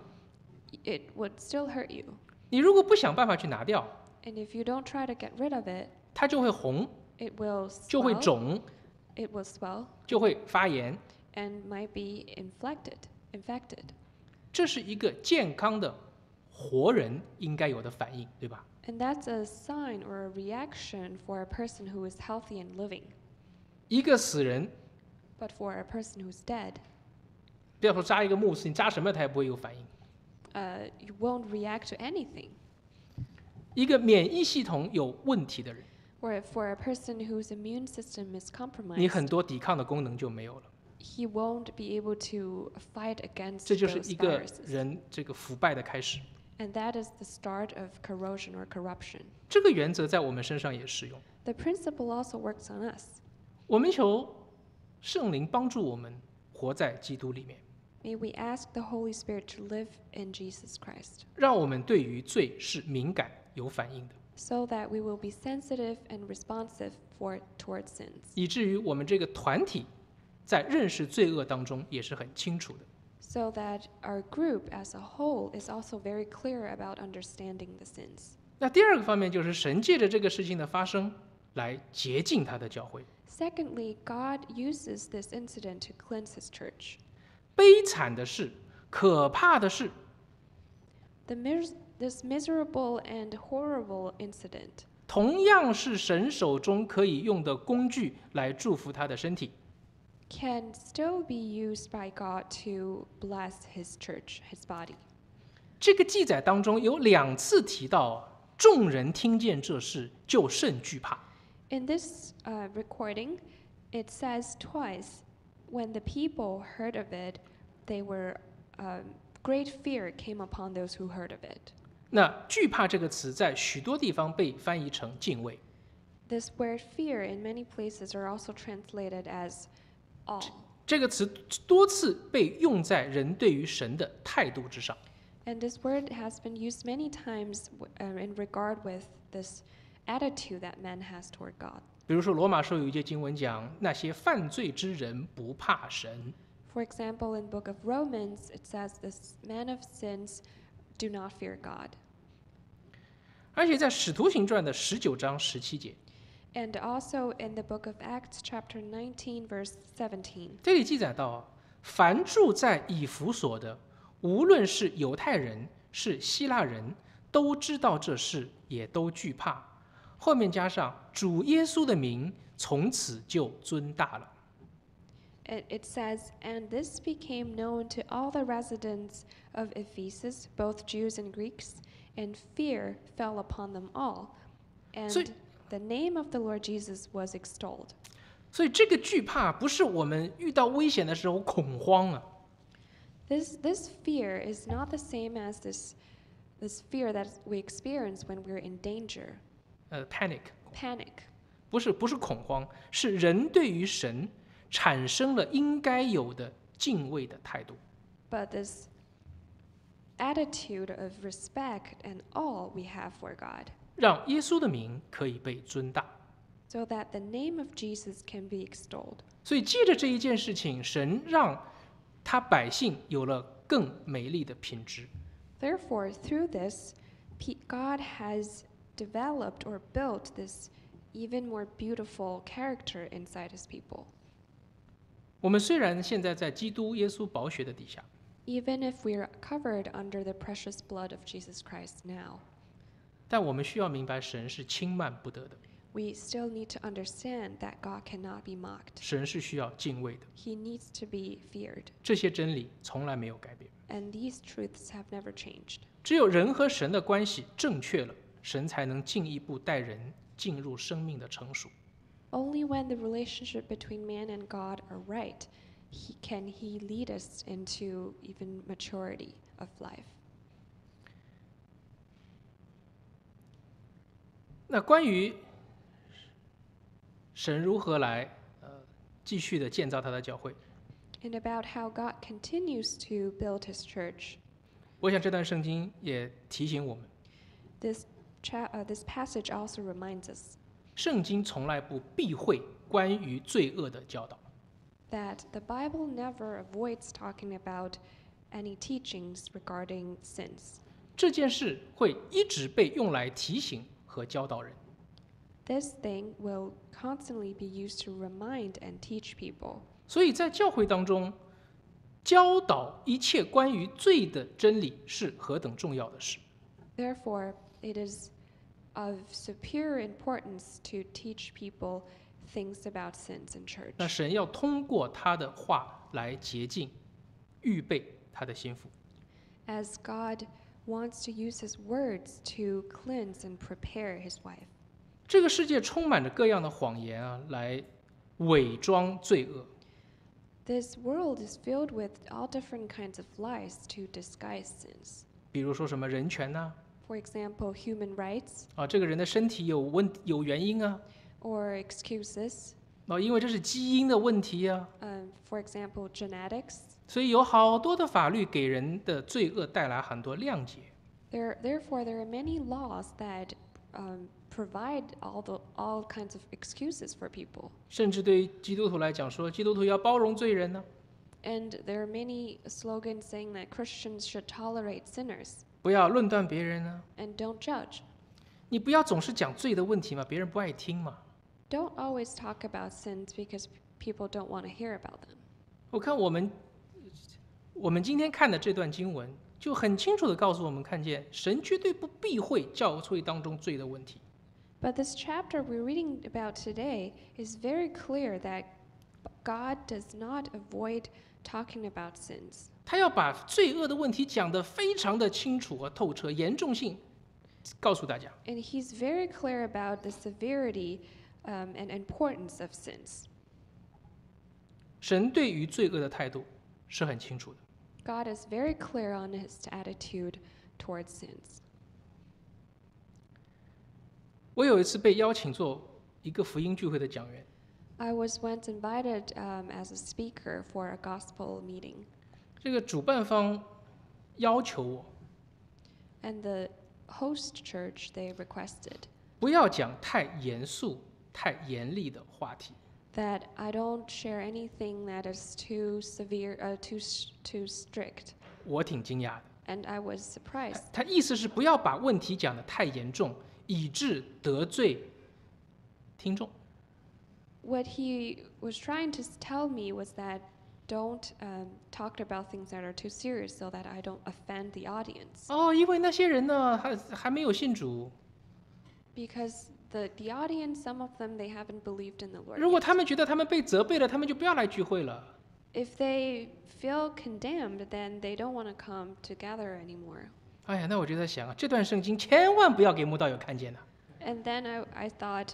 it would still hurt you. 你如果不想办法去拿掉， And if you don't try to get rid of it, 它就会红， it will 就会 swell, 肿， it will swell, 就会发炎。 and might be infected. 这是一个健康的活人应该有的反应，对吧？ And that's a sign or a reaction for a person who is healthy and living. 一个死人， But for a person who's dead, 不要说扎一个木刺，你扎什么它也不会有反应。 you won't react to anything. 一个免疫系统有问题的人， Or for a person whose immune system is 你 compromised, 很多抵抗的功能就没有了。 he won't be able to fight against 这就是 those 一个 viruses. 人这个腐败的开始。 And that is the start of corrosion or corruption. 这个原则在我们身上也适用。 The principle also works on us. 我们求圣灵帮助我们活在基督里面， May we ask the Holy Spirit to live in Jesus Christ, 让我们对于罪是敏感有反应的， so that we will be sensitive and responsive towards sins, 以至于我们这个团体在认识罪恶当中也是很清楚的。 so that our group as a whole is also very clear about understanding the sins. 那第二个方面就是神借着这个事情的发生来洁净他的教会。 Secondly, God uses this incident to cleanse his church. 悲惨的是，可怕的是， This miserable and horrible incident 同样是神手中可以用的工具来祝福他的身体。 can still be used by God to bless his church, his body. 这个记载当中有2次提到，众人听见这事就甚惧怕。 In this recording, it says twice, when the people heard of it, they were great fear came upon those who heard of it. 那惧怕这个词在许多地方被翻译成敬畏， This word fear in many places are also translated as awe. 这个词多次被用在人对于神的态度之上。 And this word has been used many times in regard with this attitude that man has toward God. 比如说罗马书有一节经文讲，那些犯罪之人不怕神。 For example, in the book of Romans, it says, "This man of sins do not fear God." 而且在使徒行传的19章17节， And also in the book of Acts, chapter 19, verse 17, 这里记载到啊，凡住在以弗所的，无论是犹太人是希腊人，都知道这事，也都惧怕。后面加上主耶稣的名，从此就尊大了。 it says, "And this became known to all the residents of Ephesus, both Jews and Greeks, and fear fell upon them all. So- And the name of the Lord Jesus was extolled." 所以这个惧怕不是我们遇到危险的时候恐慌啊， This fear is not the same as this fear that we experience when we're in danger, panic， panic. 不是恐慌，是人对于神产生了应该有的敬畏的态度。 But this attitude of respect and awe we have for God, 让耶稣的名可以被尊大。 so that the name of Jesus can be extolled. 所以借着这一件事情，神让他百姓有了更美丽的品质。 Therefore, through this, God has developed or built this even more beautiful character inside his people. 我们虽然现在在基督耶稣宝血的底下， Even if we're covered under the precious blood of Jesus Christ now, 但我们需要明白，神是轻慢不得的， we still need to understand that God cannot be mocked. 神是需要敬畏的。 He needs to be feared. 这些真理从来没有改变。 And these truths have never changed. 只有人和神的关系正确了，神才能进一步带人进入生命的成熟。 Only when the relationship between man and God are right, can he lead us into even maturity of life. 那关于神如何来继续的建造他的教会， And about how God continues to build his church, 我想这段圣经也提醒我们， this passage also reminds us 圣经从来不避讳关于罪恶的教导。 that the Bible never avoids talking about any teachings regarding sins. 这件事会一直被用来提醒和教导人。 This thing will constantly be used to remind and teach people. 所以在教会当中，教导一切关于罪的真理是何等重要的事。 Therefore, it is of superior importance to teach people things about sins in church. 那神要通过他的话来洁净、预备他的心腹。 As God wants to use his words to cleanse and prepare his wife. 这个世界充满着各样的谎言啊，来伪装罪恶。 This world is filled with all different kinds of lies to disguise sins. 比如说什么人权呐、 For example, human rights 这个人的身体有原因啊， or excuses. 因为这是基因的问题啊， For example, genetics. 所以有好多的法律给人的罪恶带来很多谅解。 Therefore, there are many laws that provide all kinds of excuses for people. 甚至对于基督徒来讲说，基督徒要包容罪人呢、 And there are many slogans saying that Christians should tolerate sinners 不要论断别人呢、 and don't judge. 你不要总是讲罪的问题嘛，别人不爱听嘛。 Don't always talk about sins because people don't want to hear about them. 我看我们今天看的这段经文，就很清楚的告诉我们，看见神绝对不避讳教会当中罪的问题。 But this chapter we're reading about today is very clear that God does not avoid talking about sins. 他要把罪恶的问题讲得非常的清楚和透彻，严重性告诉大家。 And he's very clear about the severity and importance of sins. 神对于罪恶的态度是很清楚的。 God is very clear on his attitude towards sins. 我有一次被邀请做一个福音聚会的讲员， I was once invited as a speaker for a gospel meeting, 这个主办方要求我 and the host church they requested 不不要讲太严肃、太严厉的话题。 that I don't share anything that is too severe, too strict. 我挺惊讶的， And I was surprised. 他意思是不要把问题讲得太严重，以致得罪听众。 What he was trying to tell me was that don't talk about things that are too serious so that I don't offend the audience. 哦，因为那些人呢还没有信主， Because the audience, some of them, they haven't believed in the Lord 如果 yet. 他们觉得他们被责备了，他们就不要来聚会了。 If they feel condemned, then they don't want to come together anymore. 哎呀，那我就在想啊，这段圣经千万不要给慕道友看见呐。 And then I thought,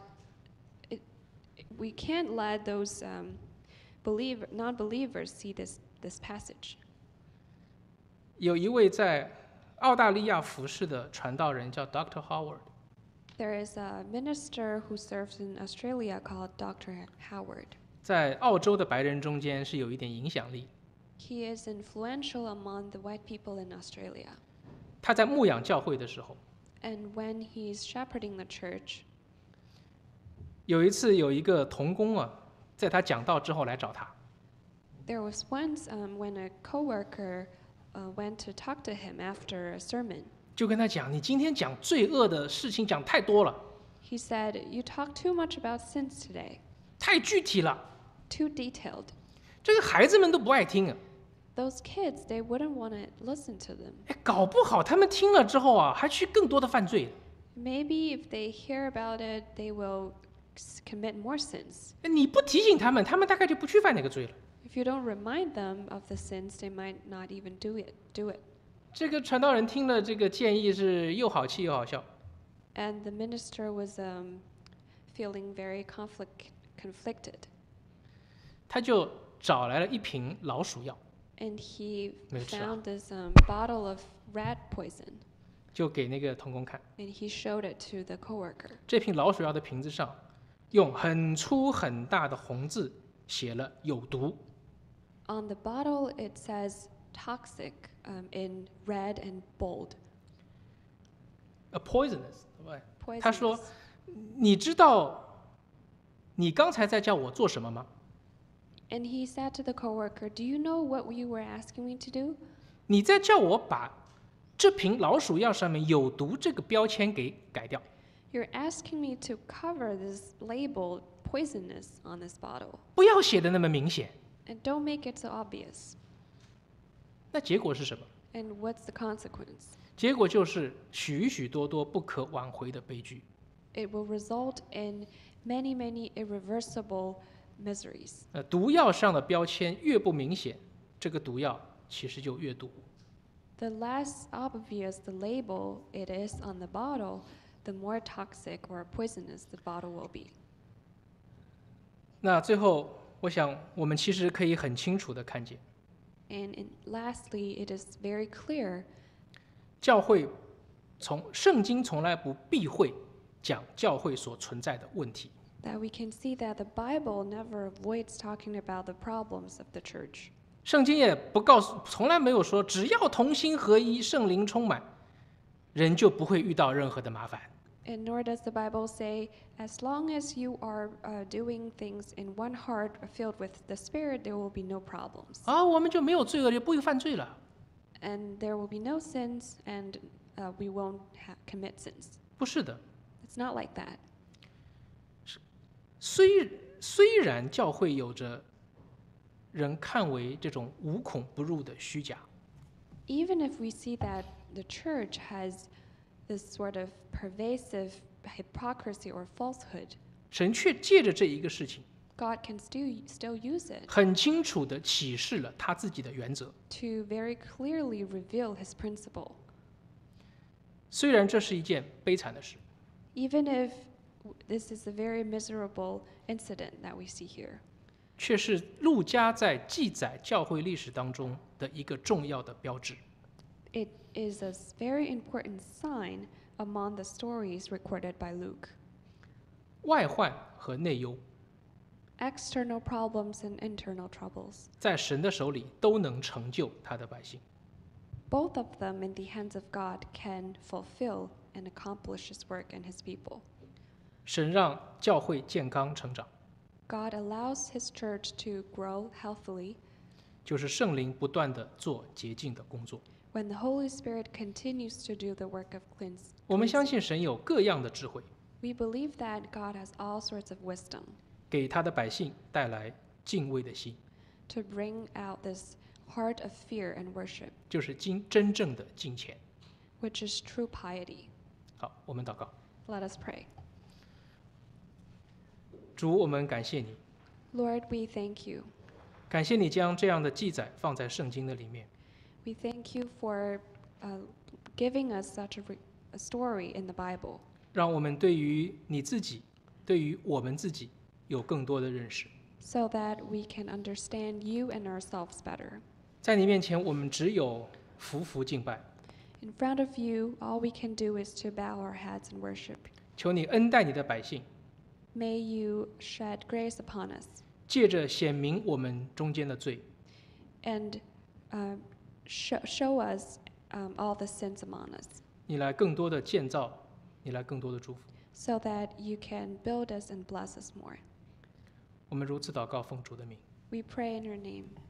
we can't let those non-believers see this passage. 有一位在澳大利亚服侍的传道人叫 Dr. Howard， There is a minister who serves in Australia called Dr. Howard. 在澳洲的白人中间是有一点影响力。 He is influential among the white people in Australia. 他在牧养教会的时候， And when he's shepherding the church, 有一次有一个童工啊，在他讲道之后来找他， there was once when a coworker went to talk to him after a sermon. 就跟他讲：“你今天讲罪恶的事情讲太多了， He said, "You talk too much about sins today, 太具体了， too detailed." 这个孩子们都不爱听啊。 Those kids, they wouldn't want to listen to them. 哎，搞不好他们听了之后啊，还去更多的犯罪。 Maybe if they hear about it, they will commit more sins. 哎你不提醒他们，他们大概就不去犯那个罪了。” If you don't remind them of the sins, they might not even do it. 这个传道人听了这个建议是又好气又好笑， And the minister was feeling very conflicted. 他就找来了一瓶老鼠药， And he 没有吃啊。 found this bottle of rat poison. 就给那个童工看。 And he showed it to the coworker. 这瓶老鼠药的瓶子上，用很粗很大的红字写了“有毒 On the bottle, it says toxic in red and bold. ”，a poisonous， 对不对？他说 Poisonous.：“ 你知道你刚才在叫我做什么吗？ And he said to the coworker, "Do you know what you were asking me to do? 你在叫我把这瓶老鼠药上面有毒这个标签给改掉。 You're asking me to cover this label poisonous on this bottle. 不要写的那么明显。 And don't make it so obvious." 那结果是什么？ And what's the consequence? 结果就是许许多多不可挽回的悲剧。 It will result in many, many irreversible miseries. 毒药上的标签越不明显，这个毒药其实就越毒。 The less obvious the label it is on the bottle, the more toxic or poisonous the bottle will be. 那最后，我想我们其实可以很清楚的看见， And lastly, it is very clear 教会圣经从来不避讳讲教会所存在的问题。 that we can see that the Bible never avoids talking about the problems of the church. 圣经也从来没有说只要同心合一、圣灵充满，人就不会遇到任何的麻烦。 And nor does the Bible say, as long as you are doing things in one heart filled with the Spirit, there will be no problems. 我们就没有罪恶，就不会犯罪了。 And there will be no sins, and we won't commit sins. 不是的， It's not like that. 虽然教会有着人看为这种无孔不入的虚假， Even if we see that the church has this sort of pervasive hypocrisy or falsehood, 神却借着这一个事情， God can still use it 很清楚地启示了他自己的原则。 to very clearly reveal his principle. 虽然这是一件悲惨的事， Even if this is a very miserable incident that we see here, 却是路加在记载教会历史当中的一个重要的标志。 it is a very important sign among the stories recorded by Luke. 外患和内忧 External problems and internal troubles, 在神的手里都能成就他的百姓。 both of them in the hands of God can fulfill and accomplish his work and his people. 神让教会健康成长， God allows His church to grow healthily 就是圣灵不断的做洁净的工作。 when the Holy Spirit continues to do the work of 我们相 cleansing. 信神有各样的智慧， We believe that God has all sorts of wisdom 给他的百姓带来敬畏的心， to bring out this heart of fear and worship, 就是真正的敬虔。 which is true piety. 好，我们祷告。 Let us pray. 主，我们感谢你， Lord, we thank you. 感谢你将这样的记载放在圣经的里面， We thank you for giving us such a story in the Bible, 让我们对于你自己，对于我们自己有更多的认识。 so that we can understand you and ourselves better. 在你面前，我们只有匍匐敬拜， In front of you, all we can do is to bow our heads and worship. 求你恩待你的百姓， May you shed grace upon us 借着显明我们中间的罪， and show us all the sins among us, 你来更多的建造，你来更多的祝福。 so that you can build us and bless us more. 我们如此祷告，奉主的名。 We pray in your name.